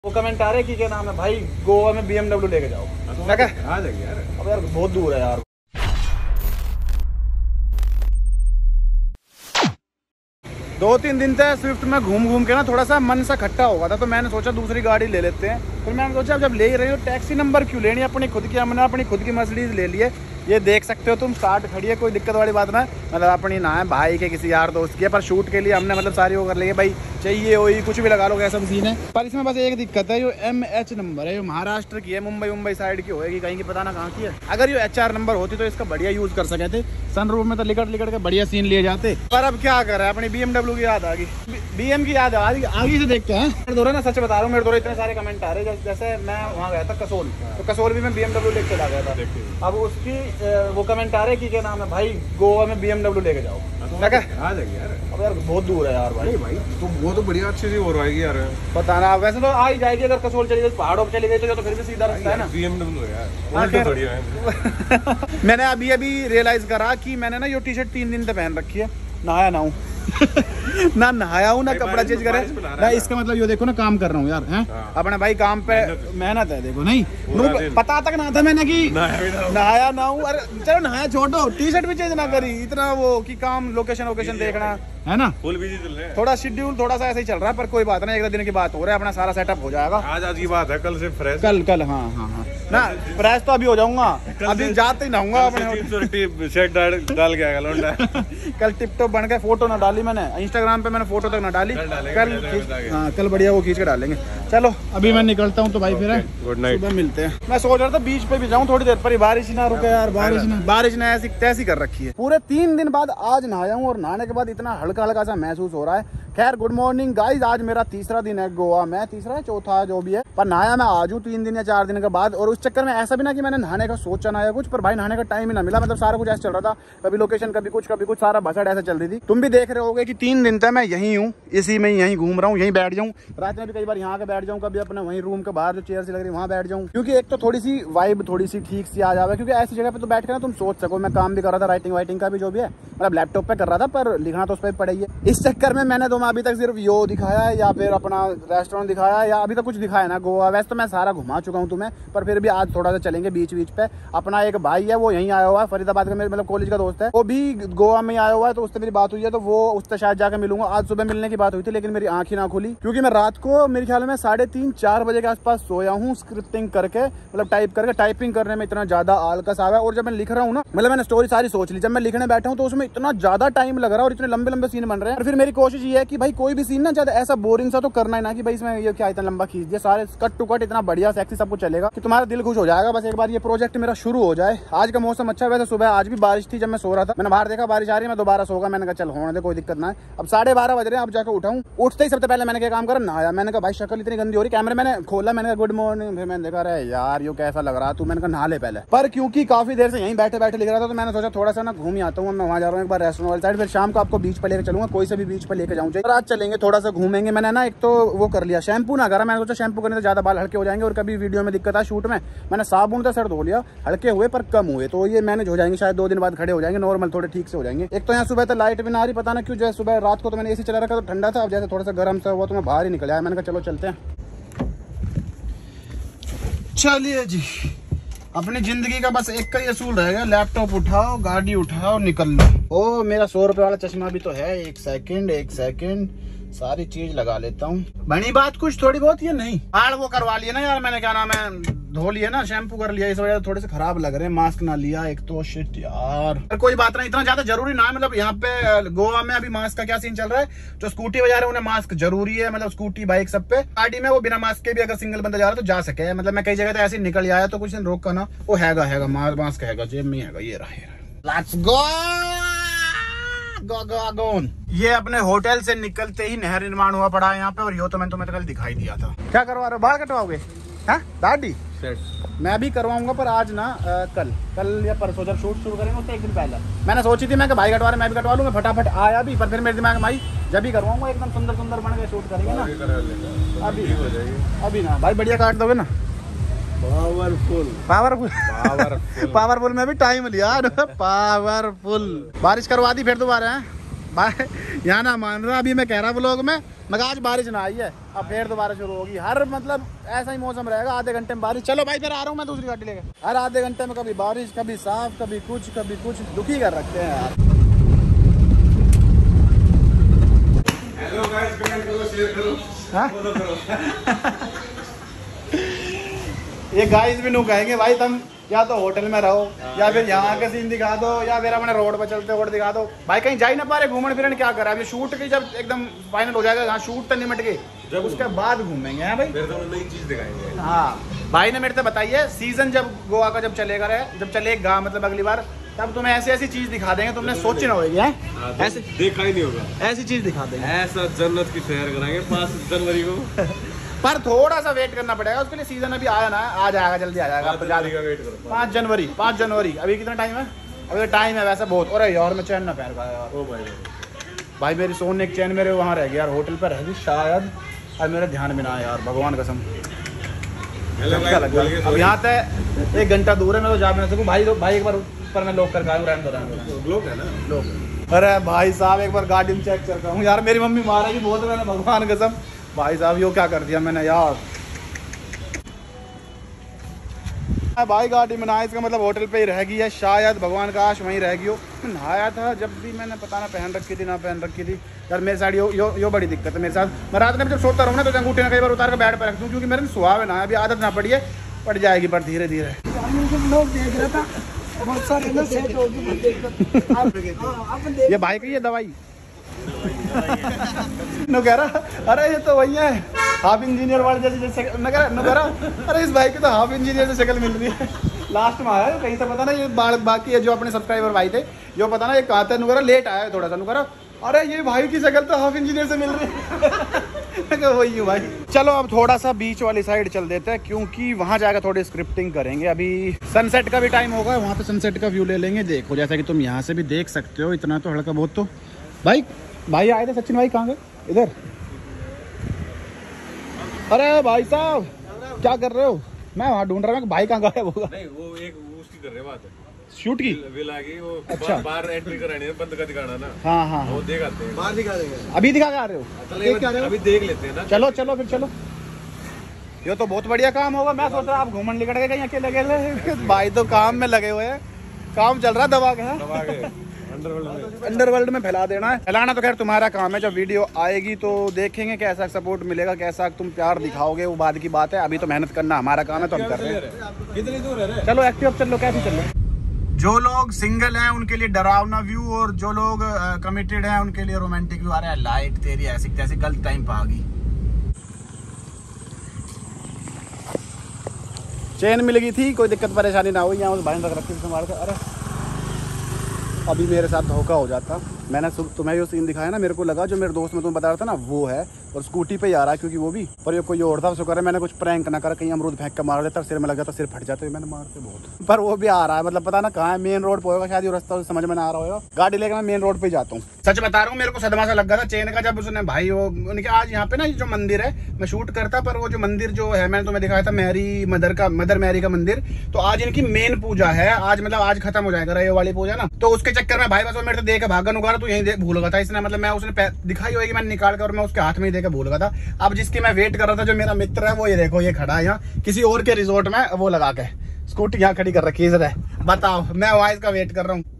वो कमेंट आ रहे कि क्या नाम है भाई, गोवा में BMW लेके जाओ। मैं कहा आ जाएंगे यार, अब यार बहुत दूर है यार। दो तीन दिन से स्विफ्ट में घूम घूम के ना थोड़ा सा मन सा खट्टा हो गया था, तो मैंने सोचा दूसरी गाड़ी ले लेते हैं। फिर मैंने सोचा जब ले ही रही हो टैक्सी नंबर क्यों लेनी, अपनी खुद की, हमने अपनी खुद की मर्सिडीज ले ली है। ये देख सकते हो तुम, स्टार्ट खड़ी है, कोई दिक्कत वाली बात ना, मतलब अपनी ना है, भाई के किसी यार दोस्त की है, पर शूट के लिए हमने मतलब सारी वो कर ली है भाई, चाहिए हो कुछ भी लगा लो, ऐसा सीन है। पर इसमें बस एक दिक्कत है, जो MH नंबर है, जो महाराष्ट्र की है, मुंबई साइड की होगी, कहीं की पता ना कहाँ की है। अगर ये HR नंबर होती तो इसका बढ़िया यूज कर सके थे, सनरूफ में तो लिकट के बढ़िया सीन लिए जाते। पर अब क्या कर रहा है, अपनी BMW की याद आ गई, BM की याद आगे से देखते हैं। मेरे दौरे ना सच बता रहा हूँ, मेरे दौरे इतने सारे कमेंट आ रहे हैं। जैसे मैं वहाँ गया था कसोल, तो कसोल भी मैं BMW लेके चला गया था। अब उसकी वो कमेंट आ रहे कि क्या नाम है भाई, गोवा में BMW लेके जाओ। मैं कहा आ जाएंगे यार, अब यार बहुत दूर है यार भाई। भाई तो वो तो बढ़िया अच्छी सी हो रहेगी यार, पता ना, वैसे तो आ ही जाएगी, अगर कसोल चली गई, पहाड़ों पे चली गई तो फिर भी सीधा रास्ता है ना। BMW यार बढ़िया है। मैंने अभी रियलाइज करा कि मैंने ना ये टी-शर्ट 3 दिन से पहन रखी है, नहाया ना हूँ ना नहाया हूँ ना कपड़ा चेंज करे ना। इसका मतलब ये देखो ना, काम कर रहा हूँ यार, हैं अपने भाई काम पे मेहनत है। देखो नहीं पता तक ना था मैंने कि नहाया ना हूँ। अरे चलो नहाया छोड़ो, टी-शर्ट भी चेंज ना करी, इतना वो कि काम लोकेशन देखना है ना, फुल बिजी चल रहे हैं। थोड़ा शेड्यूल थोड़ा सा ऐसे ही चल रहा है, पर कोई बात नहीं, एक दिन की बात हो रहा है, अपना सारा सेटअप हो जाएगा। आज की बात है, कल से फ्रेश, कल हाँ ना, फ्रेश तो अभी हो जाऊंगा, अभी जाते ही नहाऊंगा अपने शर्ट डाल के आएगा लौंडा। कल टिप टॉप बन के फोटो ना डाली मैंने इंस्टाग्राम पे, मैंने फोटो तक ना डाली, कल बढ़िया वो खींच के डालेंगे। चलो अभी मैं निकलता हूँ तो भाई फिर गुड नाइट, सुबह मिलते हैं। मैं सोच रहा था बीच पे भी जाऊँ थोड़ी देर पर, बारिश ही ना रुके यार, बारिश ने ऐसी तैसी कर रखी है। पूरे 3 दिन बाद आज नहाया हूँ, और नहाने के बाद इतना हल्का हल्का सा महसूस हो रहा है। खैर गुड मॉर्निंग गाइज, आज मेरा तीसरा दिन है गोवा में, तीसरा है चौथा जो भी है, पर नहाया मैं आज हूँ 3 दिन या 4 दिन के बाद। और उस चक्कर में ऐसा भी ना कि मैंने नहाने का सोचा ना या कुछ, पर भाई नहाने का टाइम ही ना मिला, मतलब सारा कुछ ऐसा चल रहा था, कभी लोकेशन कभी कुछ सारा भसड़ ऐसा चल रही थी। तुम भी देख रहे होगे कि 3 दिन तक मैं यहीं हूँ, इसी में यहीं घूम रहा हूँ, यहीं बैठ जाऊँ, रात में भी कई बार यहाँ के बैठ जाऊँ, कभी अपने वहीं रूम के बाहर जो चेयर से लग रही है वहाँ बैठ जाऊँ, क्योंकि एक तो थोड़ी सी वाइब थोड़ी सी ठीक सी आ जाए, क्योंकि ऐसी जगह पे तो बैठ कर ना तुम सोच सको। मैं काम भी कर रहा था, राइटिंग वाइटिंग का भी जो भी है, मतलब लैपटॉप पे कर रहा था, पर लिखना तो उस पर पड़ा ही है। इस चक्कर में मैंने तुम्हें अभी तक सिर्फ यो दिखाया है, या फिर अपना रेस्टोरेंट दिखाया है, या अभी तक कुछ दिखाया ना गोवा। वैसे तो मैं सारा घुमा चुका हूँ तुम्हें, पर फिर भी आज थोड़ा सा चलेंगे बीच पे। अपना एक भाई है, वो यहीं आया हुआ है, फरीदाबाद का, मेरे मतलब कॉलेज का दोस्त है, वो भी गोवा में आया हुआ है, तो उससे मेरी बात हुई है, तो वो उससे शायद जाकर मिलूंगा। आज सुबह मिलने की बात हुई थी, लेकिन मेरी आंख ही ना खुली, क्योंकि मैं रात को मेरे ख्याल में 3:30-4 बजे के आसपास सोया हूँ, स्क्रिप्टिंग करके, मतलब टाइपिंग करने में इतना ज्यादा आलकस आ रहा है। और जब मैं लिख रहा हूँ ना, मतलब मैंने स्टोरी सारी सोच ली, जब मैं लिखने बैठा हूँ तो उसमें इतना ज्यादा टाइम लग रहा है, और इतने लंबे सीन बन रहे हैं। और फिर मेरी कोशिश ये है कि भाई कोई भी सीन ना ज्यादा ऐसा बोरिंग सा तो करना ही ना कि भाई इसमें ये क्या इतना लंबा खींच दिया, सारे कट टू कट इतना बढ़िया सेक्सी सब कुछ चलेगा कि तुम्हारा दिल खुश हो जाएगा। बस एक बार ये प्रोजेक्ट मेरा शुरू हो जाए। आज का मौसम अच्छा है, वैसे सुबह आज भी बारिश थी, जब मैं सो रहा था मैंने बाहर देखा बारिश आ रही है, मैं दोबारा सोगा, मैंने कहा चल होने दे, कोई दिक्कत ना है। अब 12:30 बज रहे हैं, अब जाकर उठाऊं। उठते ही सबसे पहले मैंने क्या काम करा, नहाया। मैंने कहा भाई शक्ल इतनी गंदी हो रही, कैमरे मैंने खोला, मैंने कहा गुड मॉर्निंग, फिर मैंने देखा रहे यार यो कैसा लग रहा तू, मैंने कहा नहा ले पहले। पर क्योंकि काफी देर से यहीं बैठे लिख रहा था, तो मैंने सोचा थोड़ा सा ना घूम ही आता हूँ, मैं वहाँ जा रहा हूँ एक बार रेस्टोरेंट वाली साइड, फिर शाम को आपको बीच पर लेकर चलूंगा, कोई से भी बीच पर लेकर जाऊँ। आज चलेंगे थोड़ा सा घूमेंगे। मैंने ना एक तो वो कर लिया, शैम्पू ना करा, मैंने सोचा शैम्पू करने से ज्यादा बाल हल्के हो जाएंगे, और कभी वीडियो में दिक्कत है शूट में, मैंने साबुन से सर धो लिया, हल्के हुए पर कम हुए, तो ये मैनेज हो जाएंगे, शायद 2 दिन बाद खड़े हो जाएंगे नॉर्मल, थोड़े ठीक से हो जाएंगे। एक तो यहाँ सुबह तो लाइट भी ना आ रही, पता ना क्यों, जैसे सुबह रात को तो मैंने AC चला रखा तो ठंडा था, अब जैसे थोड़ा सा गर्म सा हुआ तो मैं बाहर ही निकल आया। मैंने कहा चलो चलते हैं। चलिए जी, अपनी जिंदगी का बस एक का ही असूल रहेगा, लैपटॉप उठाओ, गाड़ी उठाओ, निकल लो। ओ मेरा 100 रुपए वाला चश्मा भी तो है, एक सेकंड सारी चीज लगा लेता हूँ। बनी बात कुछ थोड़ी बहुत, ये नहीं बाल वो करवा लिए ना यार मैंने, क्या नाम है, धो लिए ना, शैम्पू कर लिया, इस वजह से थोड़े से खराब लग रहे हैं। मास्क ना लिया एक तो, शिट यार, पर कोई बात नहीं, इतना ज्यादा जरूरी ना है। मतलब यहाँ पे गोवा में अभी मास्क का क्या सीन चल रहा है, जो स्कूटी बजा रहे हैं उन्हें मास्क जरूरी है, मतलब स्कूटी बाइक सब पे। गाड़ी में वो बिना मास्क के भी अगर सिंगल बंदा जा रहा है तो जा सके, मतलब मैं कई जगह तो ऐसे निकल आया तो कुछ दिन रोक कर ना, वो हैगा मास्क हैगा, जेब में हैगा, ये रहा। Let's go. ये अपने होटल से निकलते ही नहर निर्माण हुआ पड़ा है यहाँ पे, और यो तो मैंने तुम्हें कल दिखाई दिया था। क्या करवा रहे हो, बाल कटवाओगे? दाढ़ी मैं भी करवाऊंगा, पर आज ना कल या परसों जब शूट शुरू करेंगे उससे 1 दिन पहले मैंने सोची थी मैं कि भाई कटवा रहे, मैं भी कटवा लूंगा, फटाफट आया भी, पर फिर मेरे दिमाग में भाई जब भी करवाऊंगा एकदम सुंदर बन के शूट करेंगे ना, अभी ना भाई बढ़िया काट दोगे ना, पावरफुल में भी टाइम लिया, पावरफुल। बारिश करवा दी फिर दोबारा है, यहाँ ना मान रहा, अभी मैं कह रहा व्लॉग में, मगर आज बारिश ना आई है, अब फिर दोबारा शुरू होगी। हर मतलब ऐसा ही मौसम रहेगा, आधे घंटे में बारिश। चलो भाई फिर आ रहा हूँ मैं दूसरी गाड़ी लेकर। हर आधे घंटे में कभी बारिश, कभी साफ, कभी कुछ दुखी कर रखते हैं यार। हेलो गाइस, कमेंट करो, शेयर करो, हाँ? फॉलो करो। ये गाइस भी नु कहेंगे भाई तुम या तो होटल में रहो या फिर यहाँ का सीन दिखा दो या फिर अपने रोड पर चलते रोड दिखा दो। भाई कहीं जा ही ना पा रहे, घूमने फिरने क्या कर रहा है। अभी शूट की जब एकदम फाइनल हो जाएगा, यहाँ शूट तो निमट गई, जब उसके बाद घूमेंगे। हैं भाई, फिर तो नई चीज दिखाएंगे। हाँ भाई ने मेरे से बताइए, सीजन जब गोवा का जब चलेगा जब चलेगा मतलब अगली बार, तब तुम्हें ऐसी ऐसी चीज दिखा देंगे तुमने सोची ना होगी। हैं ऐसे देखा ही नहीं होगा, ऐसी चीज दिखा देंगे, ऐसा जन्नत की सैर कराएंगे 5 जनवरी को। पर थोड़ा सा वेट करना पड़ेगा उसके लिए। सीजन अभी आया ना, आ जाएगा, जल्दी आ जाएगा। 5 जनवरी का वेट करो। 5 जनवरी। अभी कितना टाइम है? अभी टाइम है वैसे बहुत। अरे यार मैं चैन ना पहन पाया यार। ओ भाई मेरी सोने की चैन मेरे वहाँ रह गई यार, होटल पर रह गई शायद, और मेरे ध्यान में ना आया यार, भगवान कसम। अब यहाँ तक 1 घंटा दूर है, मैं तो जा भी ना सकूँ। भाई एक बार ऊपर मैं लॉक करके आऊँ, लोग है ना लोग। अरे भाई साहब एक बार गाड़ी में चेक करता हूँ यार, मेरी मम्मी मारेगी बहुत, मैंने भगवान कसम। भाई साहब यो क्या कर दिया मैंने यार। भाई गाड़ी में नहाया, इसका मतलब होटल पे ही रह गई है शायद, भगवान काश वहीं रह गई हो। नहाया था जब भी मैंने, पता ना पहन रखी थी ना पहन रखी थी यार। मेरे साथ यो बड़ी दिक्कत है मेरे साथ। मैं रात में जब सोता रहूँ ना तो अंगूठे ना कई बार उतार कर बैठ पर रख दूँ, क्योंकि मेरे सुहाव है ना, अभी आदत ना पड़ी है, पड़ जाएगी पर धीरे धीरे। लोग देख रहा था बहुत सारे ना सेट होगी। ये भाई की ये दवाई नो कह रहा, अरे ये तो वही है हाफ इंजीनियर वाले जैसे न कह रहा, अरे इस भाई की तो हाफ इंजीनियर से शक्ल मिल रही है। लास्ट में आया कहीं से, पता ना ये बाकी है जो अपने सब्सक्राइबर भाई थे, जो पता ना ये कहा था नुकरा लेट आया थोड़ा सा, नुकरा अरे ये भाई की शक्ल तो हाफ इंजीनियर से मिल रही है। वही है भाई। चलो अब थोड़ा सा बीच वाली साइड चल देते हैं, क्योंकि वहाँ जाकर थोड़ी स्क्रिप्टिंग करेंगे। अभी सनसेट का भी टाइम होगा, वहाँ पे सनसेट का व्यू ले लेंगे। देखो जैसा कि तुम यहाँ से भी देख सकते हो, इतना तो हल्का बहुत तो। भाई आए थे सचिन भाई, कहाँ गए? इधर। अरे भाई साहब क्या कर रहे हो? मैं वहाँ ढूंढ रहा हूँ भाई कहाँ गायब होगा। नहीं वो एक उसकी कर रहे बात है, शूट की विल आ गई वो। अच्छा। बाहर एंट्री करानी है, बंद का दिखाना ना। हाँ वो दिखाते हैं, बाहर दिखा देंगे। अभी दिखा के आ रहे हो? अभी देख लेते हैं ना। चलो फिर चलो। ये तो बहुत बढ़िया काम होगा। मैं सोच रहा आप घूमने निकल गए कहीं अकेले भाई तो काम में लगे हुए हैं, काम चल रहा है दबा के। अंडरवर्ल्ड में फैला देना है। फैलाना तो खैर तुम्हारा काम है, जब वीडियो आएगी तो देखेंगे कैसा सपोर्ट मिलेगा, कैसा तुम प्यार दिखाओगे, वो बाद की बात है। अभी तो मेहनत करना हमारा काम है, तो हम कर रहे हैं। कितनी दूर है? चलो एक्टिव चल लो, कैसे चल लो। जो लोग सिंगल हैं उनके लिए डरावना व्यू, और जो लोग कमिटेड हैं उनके लिए रोमांटिक व्यू आ रहा है। लाइट तेरी ऐसी तैसी गलत टाइम पे आ गई। चेन मिल गई थी, कोई दिक्कत परेशानी ना हुई। यहाँ उस भाई ने रखी संभाल कर। अरे अभी मेरे साथ धोखा हो जाता। मैंने तुम्हें जो सीन दिखाया ना, मेरे को लगा जो मेरे दोस्त में तुम्हें बता रहा था ना वो है, और स्कूटी पे ही आ रहा है, क्योंकि वो भी पर ये कोई और था। शुक्र है मैंने कुछ प्रैंक ना करा, कहीं अमरूद फेंक के मार देता, सिर में लग जाता, सिर फट जाता। मैंने मारते बहुत, पर वो भी आ रहा है, मतलब पता ना कहाँ है। मेन रोड पे होगा शायद, ये रास्ता समझ में ना आ रहा होगा। गाड़ी लेकर मैं मेन रोड पे जाता हूँ। सच बता रहा हूँ, मेरे को सदमा सा लग गया था चेन का, जब उसने भाई वो उनके आज यहाँ पे ना जो मंदिर है, मैं शूट करता, पर वो जो मंदिर जो है मैंने तुम्हें दिखाया था, मदर मैरी का मंदिर, तो आज इनकी मेन पूजा है। आज मतलब आज खत्म हो जाएगा ये वाली पूजा ना, तो उसके चक्कर में भाई बस वो मेरे से देख भागन उगा, तो यही भूल गया था इसने। मतलब मैं उसने दिखाई होगी, मैंने निकाल कर और मैं उसके हाथ में ही देकर भूल गया था। अब जिसकी मैं वेट कर रहा था, जो मेरा मित्र है, वो ये देखो ये खड़ा है यहाँ किसी और के रिजॉर्ट में, वो लगा के स्कूटी यहाँ खड़ी कर रखी है। बताओ मैं वॉइस का वेट कर रहा हूँ।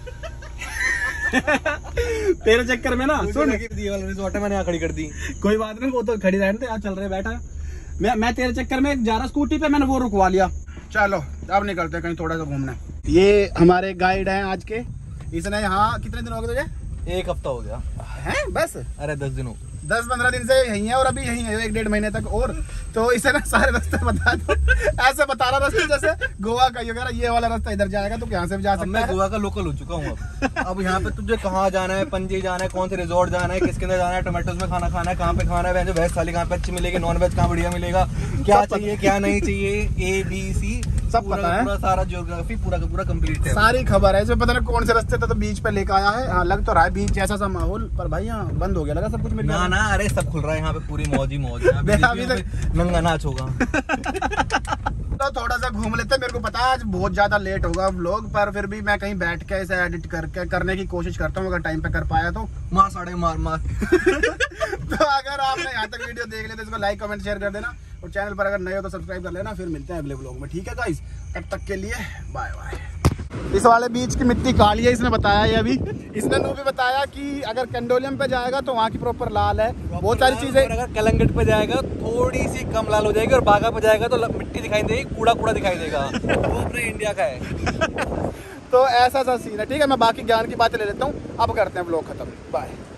तेरे चक्कर में ना सुन, रिजॉर्ट मैंने यहाँ खड़ी कर दी। कोई बात नहीं, वो तो खड़ी रहने दे, आज चल रहे बैठा। मैं तेरे चक्कर में जा रहा स्कूटी पे, मैंने वो रुकवा लिया। चलो अब निकलते हैं कहीं थोड़ा सा घूमने। ये हमारे गाइड हैं आज के। इसने यहाँ कितने दिन हो गए तुझे? 1 हफ्ता हो गया है बस। अरे 10 दिन हो, 10-15 दिन से यही है, और अभी यही है 1-1.5 महीने तक। और तो इसे ना सारे रास्ते बता दो, ऐसे बता रहा रास्ते जैसे गोवा का। ये वाला रास्ता इधर जाएगा, तो यहाँ से भी जा सकता मैं है। गोवा का लोकल हो चुका हूँ अब यहाँ पे तुझे कहाँ जाना है, पणजी जाना है, कौन से रिजॉर्ट जाना है, किसके अंदर जाना है, टोमेटोज में खाना खाना है, कहाँ पे खाना है, वेज थाली कहाँ पे अच्छी मिलेगी, नॉन वेज कहाँ बढ़िया मिलेगा, क्या चाहिए क्या नहीं चाहिए, ABC सब पता है। पूरा सारा ज्योग्राफी पूरा का पूरा कंप्लीट है, सारी खबर है। इसमें पता नहीं कौन से रास्ते था, तो बीच पे लेकर आया है। हाँ लग तो रहा है बीच जैसा सा माहौल, पर भाई यहाँ बंद हो गया लगा सब कुछ। मेरे ना अरे सब खुल रहा है यहाँ पे, पूरी मौज ही मौज है। अभी तक नंगा नाच होगा। तो थोड़ा सा घूम लेते हैं। मेरे को पता है आज बहुत ज्यादा लेट होगा व्लॉग, पर फिर भी मैं कहीं बैठ के इसे एडिट करने की कोशिश करता हूँ, अगर टाइम पे कर पाया तो। मार साढ़े मार मार। तो अगर आपने यहाँ तक वीडियो देख लिया तो इसको लाइक कमेंट शेयर कर देना, और चैनल पर अगर नए हो तो सब्सक्राइब कर लेना। फिर मिलते हैं अगले व्लॉग में, ठीक है गाइस? तब तक के लिए बाय बाय। इस वाले बीच की मिट्टी काली है, इसने बताया ये अभी। इसने भी बताया कि अगर कंडोलियम पे जाएगा तो वहाँ की प्रॉपर लाल है, बहुत सारी चीजें। अगर कलंगट पे जाएगा थोड़ी सी कम लाल हो जाएगी, और बागा पे जाएगा तो मिट्टी दिखाई देगी, कूड़ा कूड़ा दिखाई देगा। वो अपने इंडिया का है। तो ऐसा सा सीन है, ठीक है? मैं बाकी ज्ञान की बातें ले लेता हूँ, अब करते हैं व्लॉग खत्म। बाय।